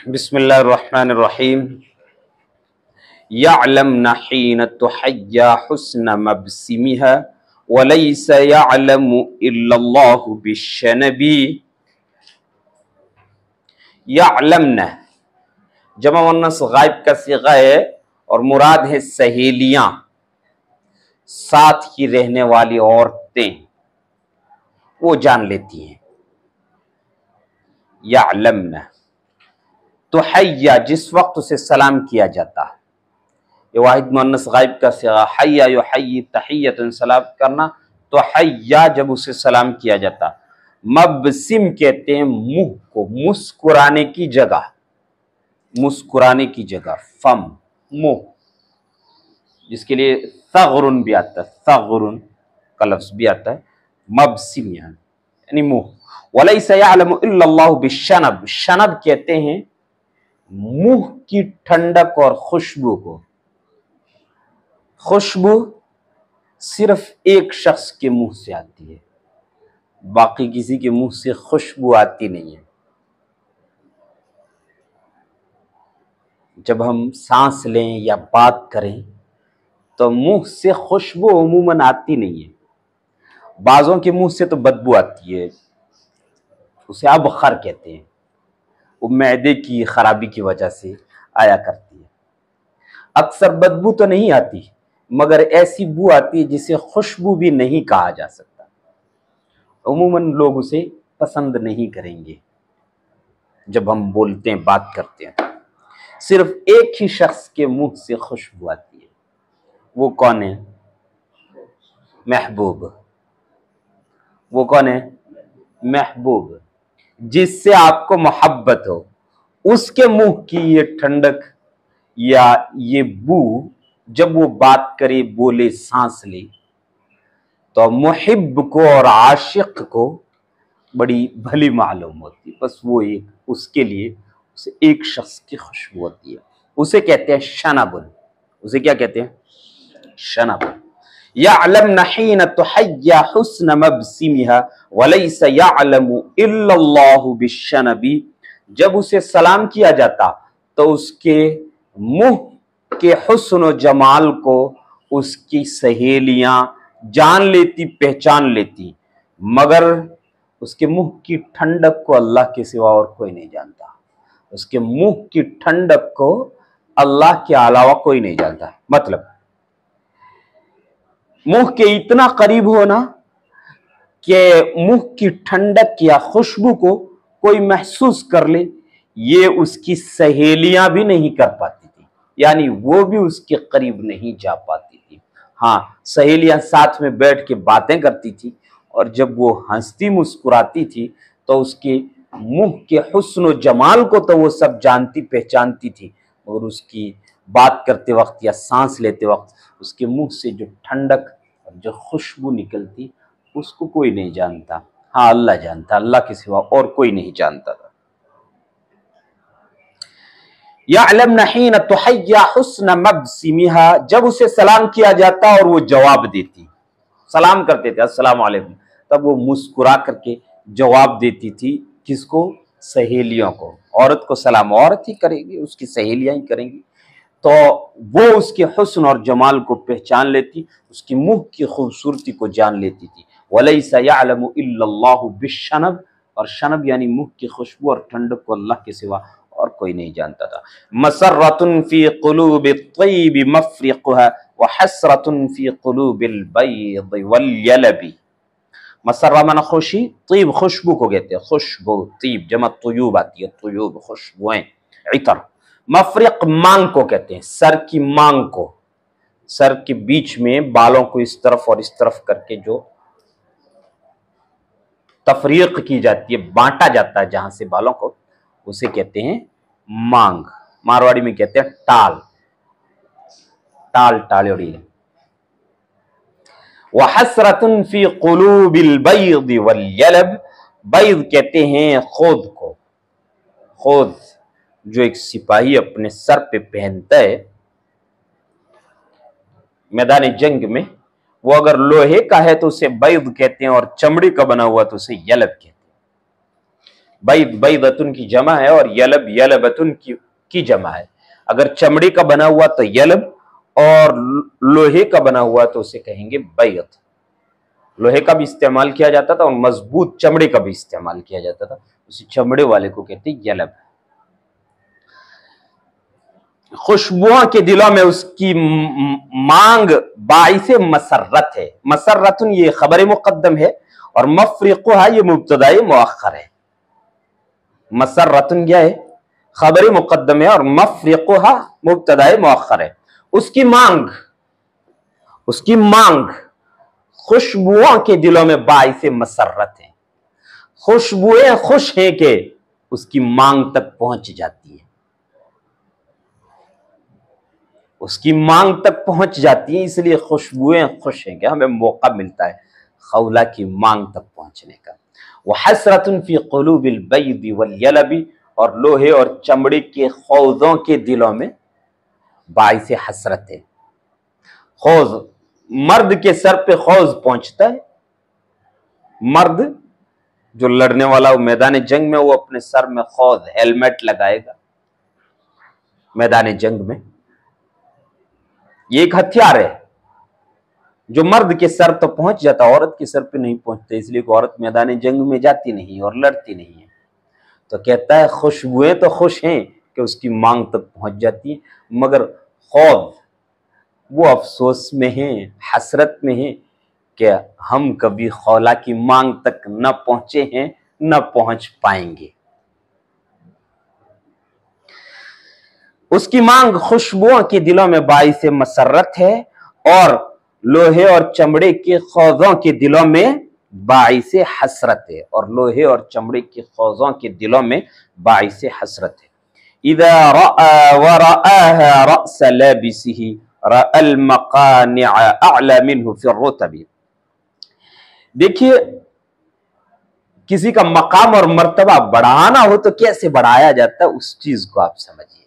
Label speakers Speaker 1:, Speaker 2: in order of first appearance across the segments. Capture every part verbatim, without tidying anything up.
Speaker 1: बिस्मिल्लाहिर्रहमानिर्रहीम। यअलमना हीन तुहय्या हुस्न मबसिमिहा वलैसा यअलमु इल्लल्लाहु बिश्शनबी। यअलमना जमा मुन्नस गायब का सिगा है और मुराद है सहेलियां, साथ ही रहने वाली औरतें, वो जान लेती हैं। यअलमना तुहय्या जिस वक्त उसे सलाम किया जाता है, ये वाहिद मुन्नस गायब का सिगा हय्या युहय्यी तहियतन सलाम करना, तो हय्या जब उसे सलाम किया जाता। मबसिम कहते हैं मुंह को, मुस्कुराने की जगह, मुस्कुराने की जगह, फम मुंह, जिसके लिए सगरुन भी आता है, सगरुन का लफ्ज भी आता है, मबसिम यानी मुंह। वलैसा यअलमु इल्लल्लाहु बिश्शनब, शनब कहते हैं मुंह की ठंडक और खुशबू को। खुशबू सिर्फ एक शख्स के मुंह से आती है, बाकी किसी के मुंह से खुशबू आती नहीं है। जब हम सांस लें या बात करें तो मुंह से खुशबू अमूमन आती नहीं है। बाजों के मुंह से तो बदबू आती है, उसे अबखर कहते हैं, वो मैदे की खराबी की वजह से आया करती है। अक्सर बदबू तो नहीं आती, मगर ऐसी बू आती है जिसे खुशबू भी नहीं कहा जा सकता। अमूमन लोग उसे पसंद नहीं करेंगे। जब हम बोलते हैं, बात करते हैं, सिर्फ एक ही शख्स के मुंह से खुशबू आती है। वो कौन है? महबूब। वो कौन है? महबूब। जिससे आपको मोहब्बत हो, उसके मुंह की ये ठंडक या ये बू, जब वो बात करे, बोले, सांस ले, तो मुहिब को और आशिक को बड़ी भली मालूम होती। बस वो एक, उसके लिए उसे एक शख्स की खुशबू होती है, उसे कहते हैं शनबुन। उसे क्या कहते हैं? शनबुन। यअलमना हीन तुहय्या हुस्न मबसिमिहा वलैसा यअलमु इल्लल्लाहु बिश्शनबी। जब उसे सलाम किया जाता तो उसके मुंह के हुस्न और जमाल को उसकी सहेलियां जान लेती, पहचान लेती, मगर उसके मुंह की ठंडक को अल्लाह के सिवा और कोई नहीं जानता। उसके मुंह की ठंडक को अल्लाह के अलावा कोई नहीं जानता। मतलब मुंह के इतना करीब होना कि मुंह की ठंडक या खुशबू को कोई महसूस कर ले, ये उसकी सहेलियां भी नहीं कर पाती थी, यानी वो भी उसके करीब नहीं जा पाती थी। हाँ, सहेलियां साथ में बैठ के बातें करती थी, और जब वो हंसती मुस्कुराती थी तो उसके मुंह के हुस्न और जमाल को तो वो सब जानती, पहचानती थी, और उसकी बात करते वक्त या सांस लेते वक्त उसके मुंह से जो ठंडक और जो खुशबू निकलती, उसको कोई नहीं जानता। हाँ, अल्लाह जानता, अल्लाह के सिवा और कोई नहीं जानता था। यअलमना हीन तुहय्या हुस्न मबसिमिहा, जब उसे सलाम किया जाता और वो जवाब देती, सलाम करते थे अस्सलाम वालेकुम, तब वो मुस्कुरा करके जवाब देती थी। किसको? सहेलियों को। औरत को सलाम औरत ही करेगी, उसकी सहेलियां ही करेंगी, तो वो उसके हुस्न और जमाल को पहचान लेती, उसकी मुंह की खूबसूरती को जान लेती थी। वलैसा यअलमु इल्लल्लाहु बिश्शनब, और शनब यानी मुंह की खुशबू और ठंडक को अल्लाह के सिवा और कोई नहीं जानता था। मसर्रतुन फी क़ुलूबि त्तय्यिबि मफ़रिक़ुहा व हसरतुन फी क़ुलूबिल बैद वल यलबी। मसर्रा माना खुशी, तीब खुशबू को कहते हैं, खुशबू, तीब जमा तुयूब आती है, तुयूब खुशबुएं, इतर। मफरिक मांग को कहते हैं, सर की मांग को, सर के बीच में बालों को इस तरफ और इस तरफ करके जो तफरीक की जाती है, बांटा जाता है जहां से बालों को, उसे कहते हैं मांग। मारवाड़ी में कहते हैं टाल, टाल टालोड़ी। वहसरतुन फी क़ुलूबिल बैद वल यलब, बैद कहते हैं खोद को, खोद जो एक सिपाही अपने सर पे पहनता है मैदान जंग में, वो अगर लोहे का है तो उसे बैद कहते हैं, और चमड़ी का बना हुआ तो उसे यलब कहते हैं। बैद बैदतुन की जमा है और यलब यलबतुन की, की जमा है। अगर चमड़ी का बना हुआ तो यलब और लोहे का बना हुआ तो उसे कहेंगे बैद। लोहे का भी इस्तेमाल किया जाता था और मजबूत चमड़े का भी इस्तेमाल किया जाता था, उसी चमड़े वाले को कहते हैं यलब। खुशबुओं के दिलों में उसकी मांग बाइसे मसरत है। मसरतुन ये खबर मुकद्दम है और मफरिकुहा ये मुब्तदाए मुअख्खर है। मसरतुन क्या है? खबर मुकद्दम है और मफरिकुहा मुब्तदाए मुअख्खर है। उसकी मांग, उसकी मांग खुशबुओं के दिलों में बाइसे मसरत है। खुशबुएं खुश हैं कि उसकी मांग तक पहुंच जाती है, उसकी मांग तक पहुंच जाती है, इसलिए खुशबुएं खुश हैं कि हमें मौका मिलता है खौला की मांग तक पहुंचने का। वह हसरतुन फी क़ुलूबिल बैदी वल यलबी, और लोहे और चमड़े के खौजों के दिलों में बाइसे हसरत है। खौज, मर्द के सर पे खौज पहुंचता है। मर्द जो लड़ने वाला हो मैदान जंग में, वो अपने सर में खौज हेलमेट लगाएगा मैदान जंग में। ये एक हथियार है जो मर्द के सर तो पहुंच जाता, औरत के सर पे नहीं पहुंचता, इसलिए औरत मैदान जंग में जाती नहीं और लड़ती नहीं है। तो कहता है खुशबुएं तो खुश हैं कि उसकी मांग तक पहुंच जाती है, मगर खौफ वो अफसोस में है, हसरत में है कि हम कभी खौला की मांग तक न पहुंचे हैं, न पहुंच पाएंगे। उसकी मांग खुशबुओं के दिलों में बाइसे मसरत है और लोहे और चमड़े के खौजों के दिलों में बाइसे हसरत है, और लोहे और चमड़े के खौजों के दिलों में बाइसे हसरत है। इज़ा रअा व रआहा रअस लाबिसिही रअल मकानिअ अअला मिन्हु फी रुतबी। देखिए, किसी का मकाम और मर्तबा बढ़ाना हो तो कैसे बढ़ाया जाता है, उस चीज को आप समझिए।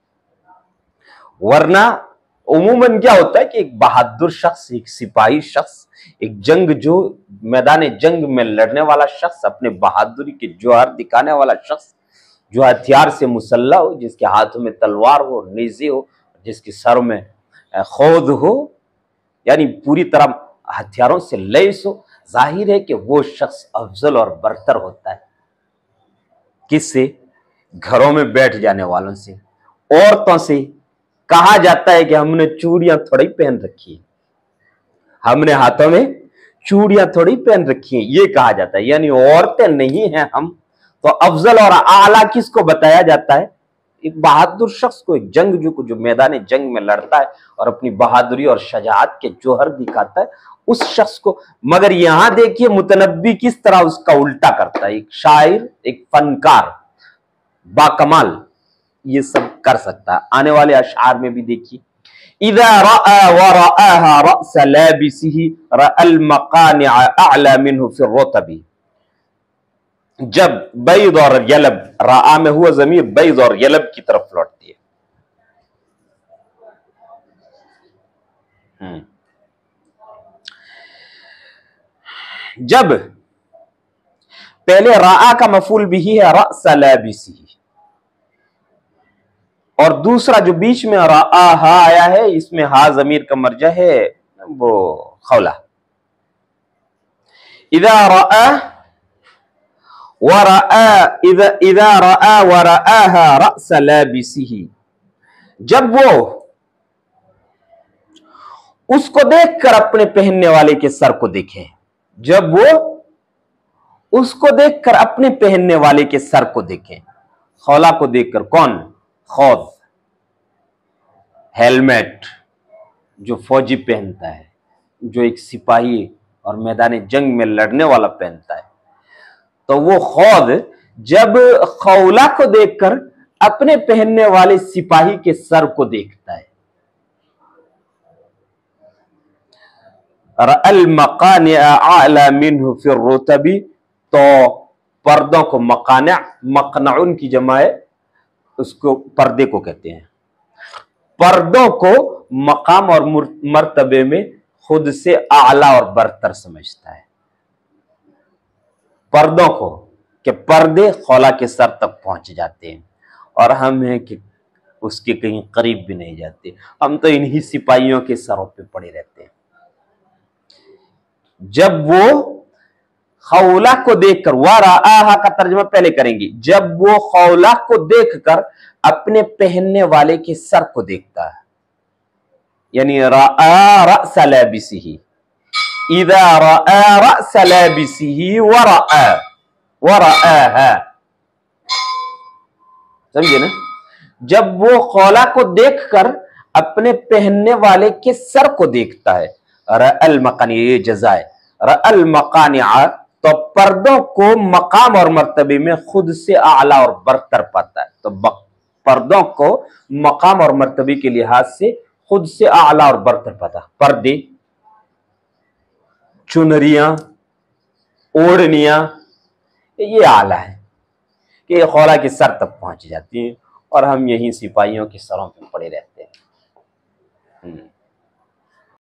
Speaker 1: वरना उमूमन क्या होता है कि एक बहादुर शख्स, एक सिपाही शख्स, एक जंग जो मैदान जंग में लड़ने वाला शख्स, अपने बहादुरी के जौहर दिखाने वाला शख्स, जो हथियार से मुसल्ला हो, जिसके हाथों में तलवार हो, नेज़े हो, जिसके सर में खौद हो, यानी पूरी तरह हथियारों से लैस हो, जाहिर है कि वो शख्स अफजल और बरतर होता है। किससे? घरों में बैठ जाने वालों से, औरतों से। कहा जाता है कि हमने चूड़ियां थोड़ी पहन रखी है, हमने हाथों में चूड़ियां थोड़ी पहन रखी हैं, ये कहा जाता है, यानी औरतें नहीं हैं हम। तो अफजल और आला किसको बताया जाता है? एक बहादुर शख्स को, एक जंग जो जो मैदान जंग में लड़ता है और अपनी बहादुरी और शजाअत के जौहर दिखाता है, उस शख्स को। मगर यहां देखिए मुतनब्बी किस तरह उसका उल्टा करता है। एक शायर, एक फनकार, बाकमाल ये सब कर सकता है। आने वाले अशआर में भी देखिए, इज़ा रअा व रआहा रअस लाबिसिही रअल मकानिअ अअला मिन्हु फी रुतबी। जब बैद और यलब, रआ में हुआ ज़मीर बैद और यलब की तरफ लौटती है। जब पहले रआ का मफूल बिही है रअस लाबिसिही, और दूसरा जो बीच में रआ हा आया है, इसमें हा जमीर का मर्जा है वो खौला। इज़ा रआ व रआ इज़ा इज़ा रआ व रआहा रअस लाबिसिही, जब वो उसको देखकर अपने पहनने वाले के सर को देखे, जब वो उसको देखकर अपने पहनने वाले के सर को देखे। खौला को देखकर, कौन? खौद, हेलमेट जो फौजी पहनता है, जो एक सिपाही और मैदान जंग में लड़ने वाला पहनता है। तो वो खौद जब खौला को देखकर अपने पहनने वाले सिपाही के सर को देखता है, रअल मकानिअ अअला मिन्हु फी रुतबी, तो पर्दों को मकानिअ, मकनउन की जमा है, उसको पर्दे को कहते हैं। पर्दों को मकाम और मर्तबे में खुद से आला और बरतर समझता है। पर्दों को कि पर्दे खौला के सर तक पहुंच जाते हैं और हम हैं कि उसके कहीं करीब भी नहीं जाते। हम तो इन्हीं सिपाहियों के सरों पे पड़े रहते हैं। जब वो खौला को देखकर, वराआहा का तर्जुमा पहले करेंगे, जब वो खौला को देखकर अपने पहनने वाले के सर को देखता है, यानी राआ रअस लाबिसिही, इज़ा राआ रअस लाबिसिही वराआ वराआहा, समझे ना? जब वो खौला को देखकर अपने पहनने वाले के सर को देखता है, रअल मकानी, ये जज़ा है, रअल मकानिआ, तो पर्दों को मकाम और मर्तबे में खुद से आला और बरतर पाता है। तो पर्दों को मकाम और मर्तबे के लिहाज से खुद से आला और बरतर पाता। पर्दे, चुनरियां, ओढ़नियां, ये आला है कि ये खौला के सर तक पहुंच जाती हैं और हम यहीं सिपाहियों के सरों पे पड़े रहते हैं।